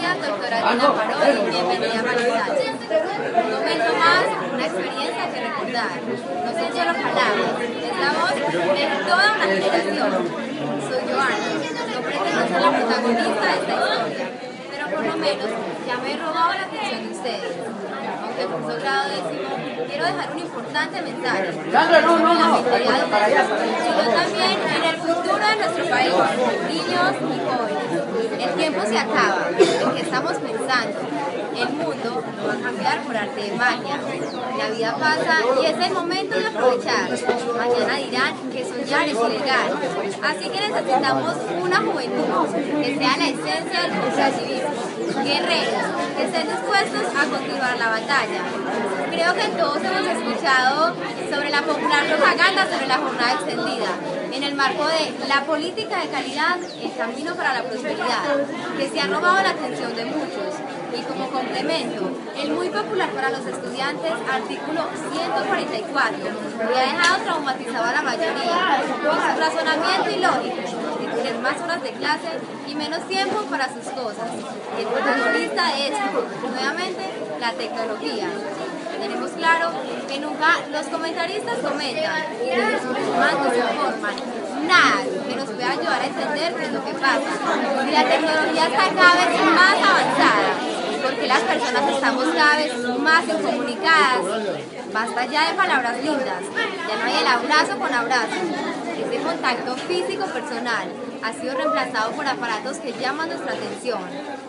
gracias, doctora Gina Parodi, bienvenida a Manizales. Un momento más, una experiencia que recordar. No son solo palabras, es la voz de toda una generación. Soy Joana, no pretendo ser la protagonista de esta historia, pero por lo menos ya me he robado la atención de ustedes. Aunque en curso grado décimo, quiero dejar un importante mensaje. No en la mentalidad sino también en el futuro de nuestro país, niños y jóvenes. El tiempo se acaba, ¿en qué estamos pensando? El mundo no va a cambiar por arte de magia. La vida pasa y es el momento de aprovechar. Mañana dirán que soñar es ilegal. Así que necesitamos una juventud que sea la esencia del cooperativismo. Guerreros que estén dispuestos a continuar la batalla. Creo que todos hemos escuchado sobre la popular propaganda sobre la jornada extendida, en el marco de la política de calidad, el camino para la prosperidad, que se ha robado la atención de muchos. Y como complemento, el muy popular para los estudiantes, artículo 144, que ha dejado traumatizado a la mayoría, por su razonamiento ilógico, de tener más horas de clase y menos tiempo para sus cosas. Y el protagonista de esto, nuevamente, la tecnología. Tenemos claro que nunca los comentaristas comentan y los informantes informan nada que nos pueda ayudar a entender qué es lo que pasa. Y la tecnología está cada vez más avanzada, porque las personas estamos cada vez más incomunicadas. Basta ya de palabras lindas, ya no hay el abrazo con abrazo. Ese contacto físico personal ha sido reemplazado por aparatos que llaman nuestra atención.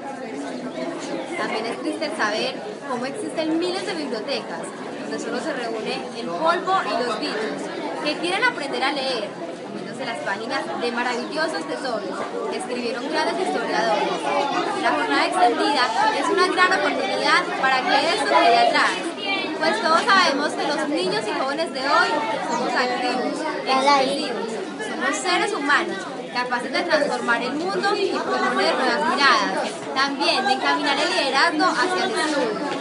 También es triste saber cómo existen miles de bibliotecas, donde solo se reúne el polvo y los bichos, que quieren aprender a leer, comiéndose las páginas de maravillosos tesoros que escribieron grandes historiadores. La jornada extendida es una gran oportunidad para que esto quede atrás, pues todos sabemos que los niños y jóvenes de hoy somos activos, expresivos, somos seres humanos, capaces de transformar el mundo y proponer nuevas miradas, también de encaminar el liderazgo hacia el estudio.